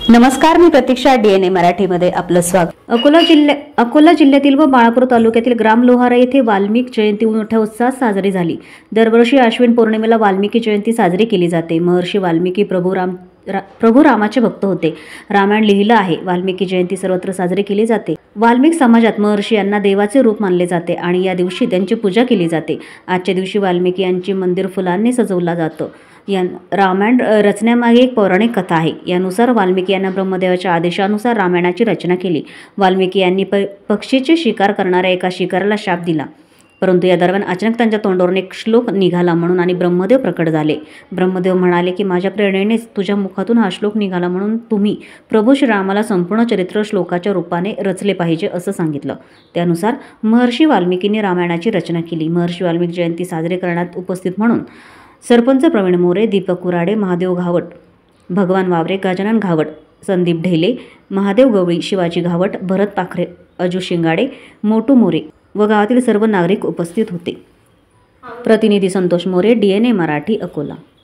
नमस्कार, मी प्रतीक्षा. DNA मराठीमध्ये आपलं स्वागत. अकोला जिल्ह्यातील व बाळापूर तालुक्यातील ग्राम लोहारा येथे वाल्मिक जयंती मोठ्या उत्साहात साजरी झाली. दरवर्षी अश्विन पौर्णिमेला वाल्मिकी जयंती साजरी केली जाते. महर्षी वाल्मिकी प्रभू रामाचे भक्त होते. रामायण लिहिलं आहे. वाल्मिकी जयंती सर्वत्र साजरी केली जाते. वाल्मिक समाजात महर्षी यांना देवाचे रूप मानले जाते आणि या दिवशी त्यांची पूजा केली जाते. आजच्या दिवशी वाल्मिकी यांची मंदिर फुलांनी सजवलं जातं. रामायण रचण्यामागे एक पौराणिक कथा आहे. यानुसार वाल्मिकी यांना ब्रह्मदेवाच्या आदेशानुसार रामायणाची रचना केली. वाल्मिकी यांनी पक्षीची शिकार करणाऱ्या एका शिकाऱ्याला शाप दिला, परंतु या दरम्यान अचानक त्यांच्या तोंडावरून एक श्लोक निघाला म्हणून आणि ब्रह्मदेव प्रकट झाले. ब्रह्मदेव म्हणाले की माझ्या प्रेरणेनेच तुझ्या मुखातून हा श्लोक निघाला, म्हणून तुम्ही प्रभू श्रीरामाला संपूर्ण चरित्र श्लोकाच्या रूपाने रचले पाहिजे असं सांगितलं. त्यानुसार महर्षी वाल्मिकींनी रामायणाची रचना केली. महर्षी वाल्मिक जयंती साजरी करण्यात उपस्थित म्हणून सरपंच प्रवीण मोरे, दीपक कुराडे, महादेव घावट, भगवान वावरे, गजानन घावट, संदीप ढेले, महादेव गवळी, शिवाजी घावट, भरत पाखरे, अजू शिंगाडे, मोटू मोरे व गावातील सर्व नागरिक उपस्थित होते. प्रतिनिधी संतोष मोरे, DNA मराठी, अकोला.